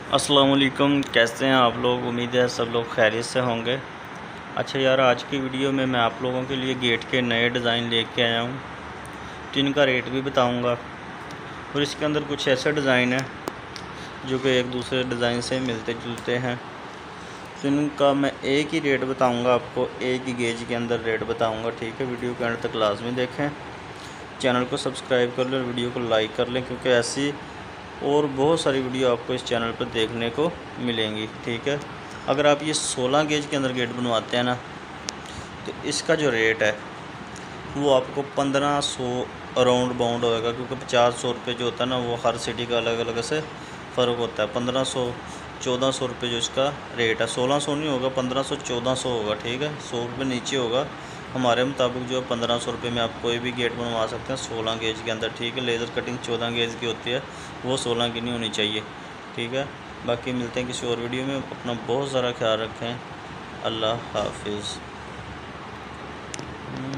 अस्सलाम वालेकुम, कैसे हैं आप लोग। उम्मीद है सब लोग खैरियत से होंगे। अच्छा यार, आज की वीडियो में मैं आप लोगों के लिए गेट के नए डिज़ाइन लेके आया हूँ, जिनका रेट भी बताऊँगा। और इसके अंदर कुछ ऐसे डिज़ाइन हैं जो कि एक दूसरे डिज़ाइन से मिलते जुलते हैं, जिनका मैं एक ही रेट बताऊँगा आपको, एक ही गेज के अंदर रेट बताऊँगा। ठीक है, वीडियो के एंड तक लाजमी देखें, चैनल को सब्सक्राइब कर लें, वीडियो को लाइक कर लें, क्योंकि ऐसी और बहुत सारी वीडियो आपको इस चैनल पर देखने को मिलेंगी। ठीक है, अगर आप ये 16 गेज के अंदर गेट बनवाते हैं ना, तो इसका जो रेट है वो आपको 1500 अराउंड बाउंड होएगा, क्योंकि 50-100 रुपये जो होता है ना, वो हर सिटी का अलग अलग से फ़र्क होता है। 1500-1400 रुपये जो इसका रेट है, 1600 नहीं होगा, 1500-1400 होगा। ठीक है, 100 रुपये नीचे होगा हमारे मुताबिक। जो है 1500 रुपये में आप कोई भी गेट बनवा सकते हैं 16 गेज के अंदर। ठीक है, लेज़र कटिंग 14 गेज की होती है, वो 16 की नहीं होनी चाहिए। ठीक है, बाकी मिलते हैं किसी और वीडियो में। अपना बहुत सारा ख्याल रखें। अल्लाह हाफिज़।